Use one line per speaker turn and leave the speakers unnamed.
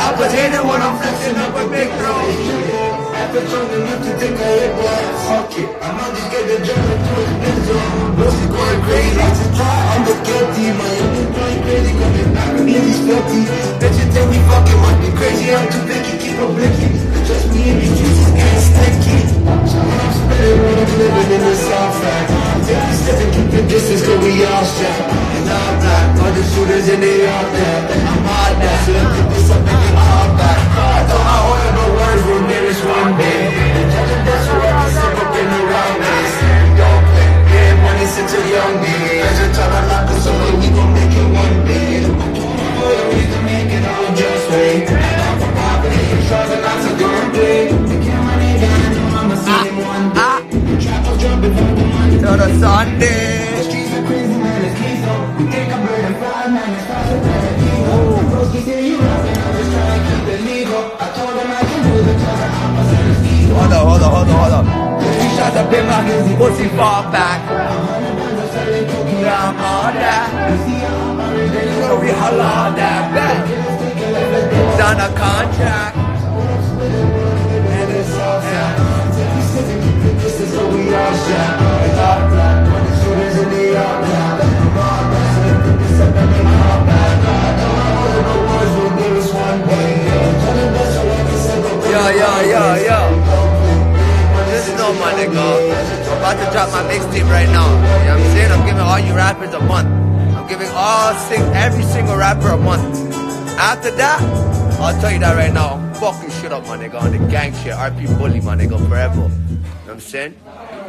rappers hate it when I'm flexing up a big bro. After trying enough to take a hit, but fuck it. I might just get the job and do it this zone. Bros is going crazy. I'm the guilty. My young is going crazy. Cause they're not gonna be these filthy. Bet you think we fucking might be crazy. I'm too picky. Keep a blicky. Just me and these streets is getting sticky. So when I'm spitting, when I'm living in the South Side. Take a step and keep the distance cause we all strapped. And all black. All the shooters and they all dead. I'm hard now. So let's pick this up and get all back. I thought I ordered the words will nearest one day. The judge of death so I can step up in the wrong ways. Don't play. Getting money since a young day. As a time I lock us away, we gon' make it one day. We can make it all just right. I'm from poverty, struggling not to go and play. The camera ain't got no, I'ma see him one day. The trap was jumping for the money.
Till the Sunday.
The streets are crazy, man, it's lethal. We think I'm burning 5, man, it's faster than a diesel. Bros keep saying you rapping, I'm just trying to keep it legal. I told them I can do the cause the opposite is evil.
Hold up. 3 shots up in my pussy, fall back. Yeah, I'm on that. You know we holla on that back. Done a contract.
And it's all sad. This is what we all share. It's all black. When the shooters in the all black. I'm all black. So they put this up and they all back. I know I wasn't the ones who give us one day. Tell them that's what I can say.
Yo. Just know, my nigga, I'm about to drop my mixtape right now. You know what I'm saying? I'm giving all you rappers a month. I'm giving every single rapper a month. After that, I'll tell you that right now. I'm fucking shit up, my nigga, on the gang shit. RP Bully, my nigga, forever. You know what I'm saying?